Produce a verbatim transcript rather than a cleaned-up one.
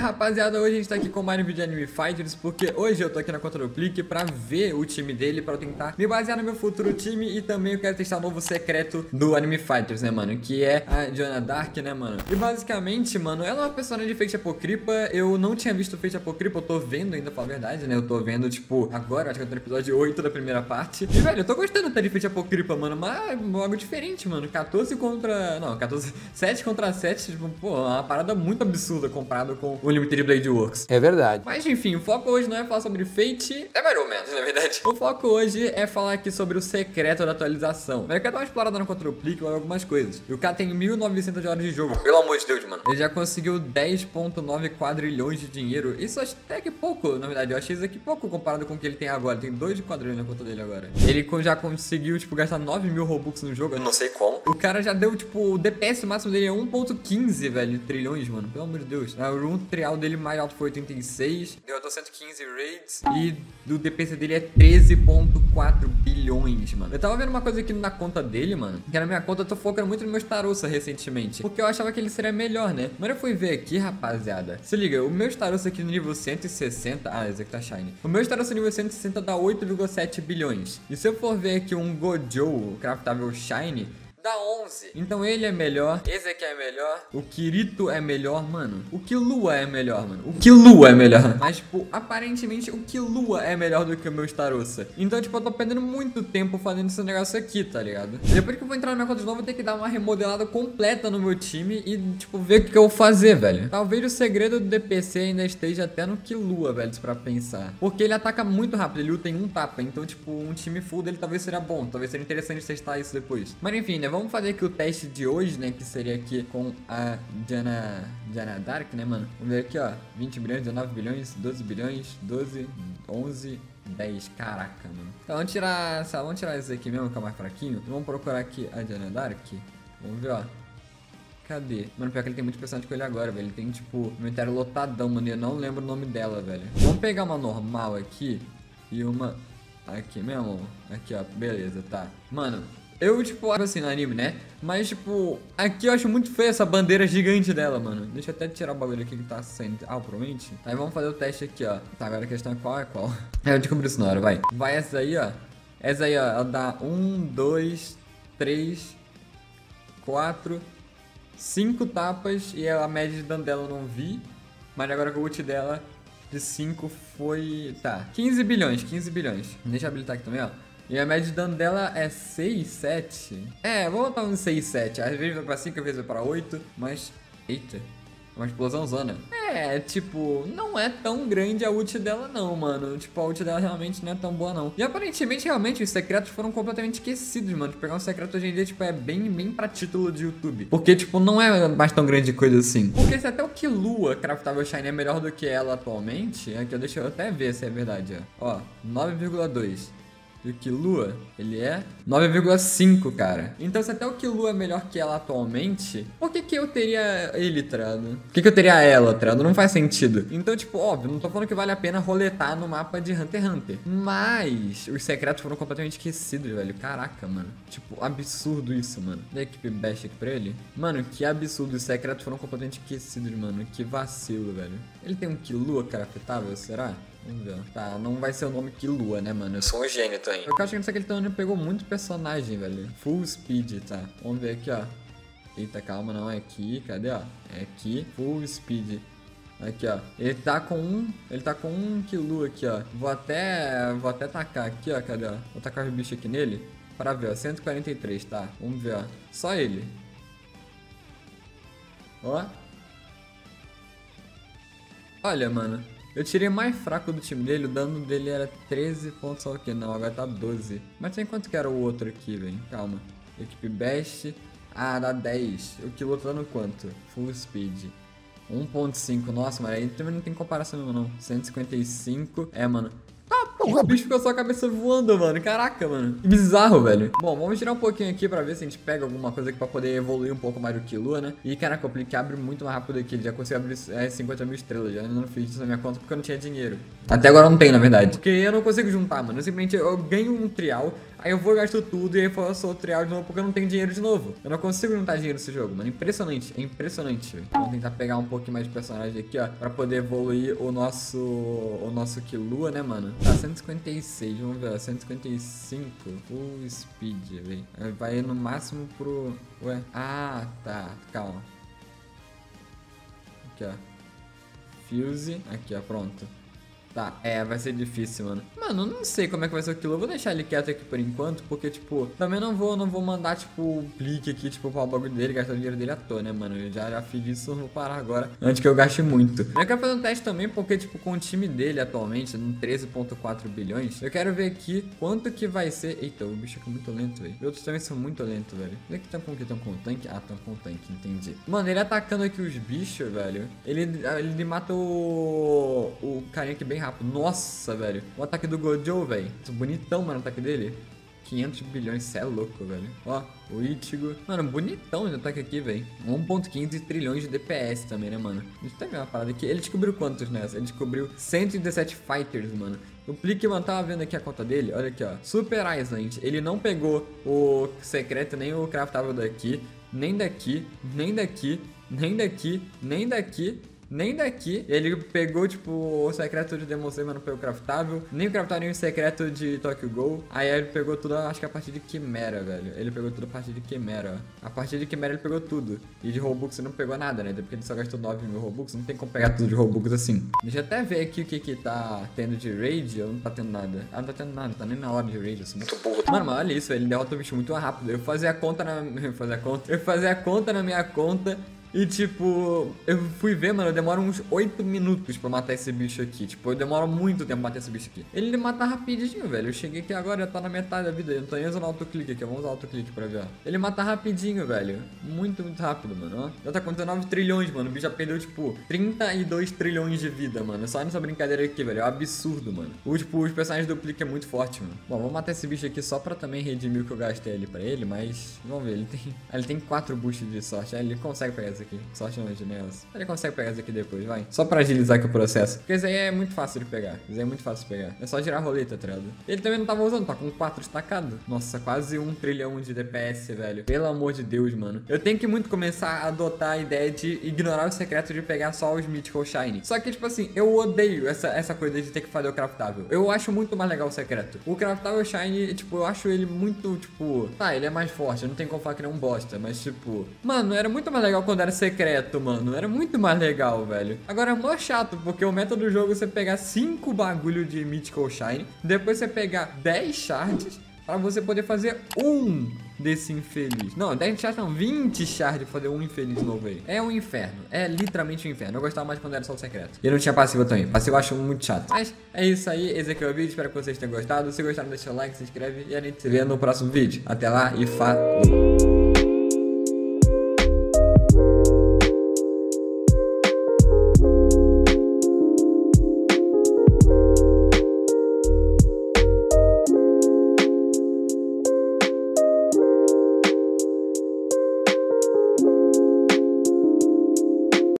rapaziada, hoje a gente tá aqui com mais um vídeo de Anime Fighters, porque hoje eu tô aqui na conta do Clique pra ver o time dele, pra eu tentar me basear no meu futuro time. E também eu quero testar o novo secreto do Anime Fighters, né, mano, que é a Diana Dark, né, mano. E basicamente, mano, ela é uma personagem de Fate Apocrypha. Eu não tinha visto Fate Apocrypha, eu tô vendo ainda, pra falar a verdade, né. Eu tô vendo, tipo, agora, acho que eu tô no episódio oito da primeira parte. E, velho, eu tô gostando até de Fate Apocrypha, mano, mas é algo diferente, mano. quatorze contra... Não, quatorze... sete contra sete, tipo, pô, é uma parada muito absurda comparado com o Limited Blade Works. É verdade. Mas enfim, o foco hoje não é falar sobre Fate, é mais ou menos, na verdade. O foco hoje é falar aqui sobre o secreto da atualização. Eu quero dar uma explorada no Control Click ou algumas coisas. E o cara tem mil e novecentas horas de jogo. Pelo amor de Deus, mano. Ele já conseguiu dez vírgula nove quadrilhões de dinheiro. Isso até que pouco, na verdade. Eu achei isso aqui pouco comparado com o que ele tem agora. Tem dois quadrilhões na conta dele agora. Ele já conseguiu, tipo, gastar nove mil Robux no jogo. Eu não sei como. O cara já deu, tipo, o D P S máximo dele é um ponto quinze, velho, trilhões, mano. Pelo amor de Deus. O room trial dele mais alto foi oitenta e seis. Deu cento e quinze raids. E o D P C dele é treze vírgula quatro bilhões, mano. Eu tava vendo uma coisa aqui na conta dele, mano. Que na minha conta eu tô focando muito no meu Starossa recentemente. Porque eu achava que ele seria melhor, né? Mas eu fui ver aqui, rapaziada. Se liga, o meu Starossa aqui no nível cento e sessenta. Ah, esse aqui tá shiny. O meu Starossa nível cento e sessenta dá oito vírgula sete bilhões. E se eu for ver aqui um Gojo, o craftável shiny, dá onze. Então ele é melhor. Esse aqui é melhor. O Kirito é melhor, mano. O Killua é melhor, mano. O Killua é melhor. Mas, tipo, aparentemente o Killua é melhor do que o meu Starossa. Então, tipo, eu tô perdendo muito tempo fazendo esse negócio aqui, tá ligado? Depois que eu vou entrar na minha conta de novo, eu vou ter que dar uma remodelada completa no meu time e, tipo, ver o que eu vou fazer, velho. Talvez o segredo do D P C ainda esteja até no Killua, velho, pra pensar. Porque ele ataca muito rápido, ele luta em um tapa. Então, tipo, um time full dele talvez seria bom. Talvez seria interessante testar isso depois. Mas, enfim, né? Vamos fazer aqui o teste de hoje, né? Que seria aqui com a Diana, Diana Dark, né, mano? Vamos ver aqui, ó. vinte bilhões, dezenove bilhões, doze bilhões, doze, onze, dez. Caraca, mano. Então, vamos tirar, sabe, vamos tirar esse aqui mesmo, que é mais fraquinho. Vamos procurar aqui a Diana Dark. Vamos ver, ó. Cadê? Mano, pior que ele tem muito personagem com ele agora, velho. Ele tem, tipo, inventário lotadão, mano. Eu não lembro o nome dela, velho. Vamos pegar uma normal aqui e uma... Aqui mesmo. Aqui, ó. Beleza, tá. Mano... Eu, tipo, assim, no anime, né? Mas, tipo, aqui eu acho muito feio essa bandeira gigante dela, mano. Deixa eu até tirar o bagulho aqui que tá saindo. Ah, provavelmente. Aí vamos fazer o teste aqui, ó. Tá, agora a questão é qual é qual. É, eu descobri isso na hora, vai. Vai essa aí, ó. Essa aí, ó. Ela dá um, dois, três, quatro, cinco tapas. E a média de dano dela eu não vi. Mas agora com o ult dela de cinco foi... Tá, quinze bilhões, quinze bilhões. Deixa eu habilitar aqui também, ó. E a média de dano dela é seis, sete. É, vou botar um seis, sete. Às vezes vai pra cinco, às vezes vai pra oito. Mas, eita, uma explosão zona. É, tipo, não é tão grande a ult dela não, mano. Tipo, a ult dela realmente não é tão boa não. E aparentemente, realmente, os secretos foram completamente esquecidos, mano. Pegar um secreto hoje em dia, tipo, é bem, bem pra título de YouTube. Porque, tipo, não é mais tão grande coisa assim. Porque se até o Killua Craftável Shine é melhor do que ela atualmente... Aqui, deixa eu até ver se é verdade, ó. Ó, nove vírgula dois. E o Killua, ele é nove vírgula cinco, cara. Então, se até o Killua é melhor que ela atualmente, por que que eu teria ele, trado? Por que que eu teria ela, trado? Não faz sentido. Então, tipo, óbvio, não tô falando que vale a pena roletar no mapa de Hunter x Hunter. Mas os secretos foram completamente esquecidos, velho. Caraca, mano. Tipo, absurdo isso, mano. Dá a equipe best aqui pra ele. Mano, que absurdo. Os secretos foram completamente esquecidos, mano. Que vacilo, velho. Ele tem um Killua craftável, será? Vamos ver. Tá, não vai ser o nome Killua, né, mano? Eu sou um gênio também. Eu acho que nesse aqui ele pegou muito personagem, velho. Full speed, tá? Vamos ver aqui, ó. Eita, calma, não. É aqui. Cadê, ó? É aqui. Full speed. Aqui, ó. Ele tá com um... Ele tá com um Killua aqui, ó. Vou até... Vou até tacar aqui, ó. Cadê, ó? Vou tacar os bichos aqui nele. Pra ver, ó. cento e quarenta e três, tá? Vamos ver, ó. Só ele. Ó. Olha, mano. Eu tirei mais fraco do time dele, o dano dele era treze pontos, só que não, agora tá doze. Mas tem quanto que era o outro aqui, velho? Calma. Equipe best. Ah, dá dez. O Killua tá dando quanto? Full speed. um ponto cinco. Nossa, mas aí também não tem comparação mesmo, não. cento e cinquenta e cinco. É, mano. Ah, porra, o bicho ficou só a cabeça voando, mano. Caraca, mano. Que bizarro, velho. Bom, vamos tirar um pouquinho aqui pra ver se a gente pega alguma coisa aqui pra poder evoluir um pouco mais do Killua, né? E, caraca, o Clique abre muito mais rápido aqui. Ele já conseguiu abrir é, cinquenta mil estrelas. Já ainda não fiz isso na minha conta porque eu não tinha dinheiro. Até agora não tem, na verdade. Porque eu não consigo juntar, mano. Eu simplesmente eu ganho um trial. Aí eu vou gasto tudo e aí eu faço outro trial de novo porque eu não tenho dinheiro de novo. Eu não consigo juntar dinheiro nesse jogo, mano. Impressionante, é impressionante. Vamos tentar pegar um pouquinho mais de personagem aqui, ó, pra poder evoluir o nosso o nosso Killua, né, mano? Tá, cento e cinquenta e seis, vamos ver, cento e cinquenta e cinco. Full speed, velho. Vai no máximo pro... Ué? Ah, tá, calma. Aqui, ó. Fuse. Aqui, ó, pronto. Tá, é, vai ser difícil, mano. Mano, eu não sei como é que vai ser aquilo. Eu vou deixar ele quieto aqui por enquanto, porque, tipo, também não vou, não vou mandar, tipo, o clique aqui, tipo, para o bagulho dele, gastar o dinheiro dele à toa, né, mano? Eu já, já fiz isso, vou parar agora, antes que eu gaste muito. Eu quero fazer um teste também, porque, tipo, com o time dele atualmente, no treze ponto quatro bilhões, eu quero ver aqui quanto que vai ser... Eita, o bicho é muito lento, velho. Outros também são muito lentos, velho. Onde é que estão com o que? Estão com o tanque? Ah, estão com o tanque, entendi. Mano, ele atacando aqui os bichos, velho, ele, ele mata o... o carinha aqui bem rápido. Nossa, velho. O ataque do Gojo, velho. Bonitão, mano, o ataque dele. quinhentos bilhões, cê é louco, velho. Ó, o Ichigo. Mano, bonitão o ataque aqui, velho. um ponto quinze trilhões de D P S também, né, mano? Deixa eu ver uma parada aqui. Ele descobriu quantos nessa? Ele descobriu cento e dezessete fighters, mano. O Plickman tava vendo aqui a conta dele. Olha aqui, ó. Super Island. Ele não pegou o secreto, nem o craftável daqui. Nem daqui, nem daqui, nem daqui, nem daqui. Nem daqui. Ele pegou, tipo, o secreto de Demon Slayer, mas não pegou o craftável. Nem o craftável, nem o secreto de Tokyo Ghoul. Aí ele pegou tudo, acho que a partir de Quimera, velho. Ele pegou tudo a partir de Quimera, ó. A partir de Quimera ele pegou tudo. E de Robux ele não pegou nada, né? Porque ele só gastou nove mil Robux. Não tem como pegar tudo de Robux assim. Deixa eu até ver aqui o que que tá tendo de raid. Ou não tá tendo nada. Ah, não tá tendo nada. Não tá nem na hora de raid, assim. Muito burro. Mano, mas olha isso, velho. Ele derrota o bicho muito rápido. Eu fazia a conta na... Eu fazia a conta... Eu fazia a conta na minha conta... E, tipo, eu fui ver, mano, eu demoro uns oito minutos pra matar esse bicho aqui. Tipo, eu demoro muito tempo pra matar esse bicho aqui. Ele mata rapidinho, velho. Eu cheguei aqui agora, já tá na metade da vida. Eu não tô nem usando autoclique aqui, vamos usar autoclique pra ver, ó. Ele mata rapidinho, velho. Muito, muito rápido, mano, ó. Já tá com dezenove trilhões, mano. O bicho já perdeu, tipo, trinta e dois trilhões de vida, mano. Só nessa brincadeira aqui, velho. É um absurdo, mano. O, tipo, os personagens do Plique é muito forte, mano. Bom, vamos matar esse bicho aqui só pra também redimir o que eu gastei ali pra ele, mas... Vamos ver, ele tem... Ele tem quatro boosts de sorte. Ele consegue pegar isso aqui. Sorte não, janelas. Ele consegue pegar isso aqui depois, vai. Só pra agilizar aqui o processo. Porque isso aí é muito fácil de pegar. Isso aí é muito fácil de pegar. É só girar a roleta, tá ligado? Ele também não tava usando, tá com quatro estacados. Nossa, quase um trilhão de D P S, velho. Pelo amor de Deus, mano. Eu tenho que muito começar a adotar a ideia de ignorar o secreto de pegar só os Mythical Shine. Só que, tipo assim, eu odeio essa, essa coisa de ter que fazer o craftável. Eu acho muito mais legal o secreto. O craftável Shine, tipo, eu acho ele muito, tipo... Tá, ele é mais forte. Eu não tenho como falar que ele é um bosta. Mas, tipo... Mano, era muito mais legal quando era secreto, mano. Mano, era muito mais legal, velho. Agora é mó chato, porque o método do jogo é você pegar cinco bagulho de Mythical Shine, depois você pegar dez shards pra você poder fazer um desse infeliz. Não, dez shards não, vinte shards pra fazer um infeliz novo aí. É um inferno, é literalmente um inferno. Eu gostava mais quando era só o secreto. E não tinha passiva também, passiva eu acho muito chato. Mas é isso aí, esse aqui é o vídeo, espero que vocês tenham gostado. Se gostaram, deixa o like, se inscreve e a gente se vê no próximo vídeo. Até lá e falou!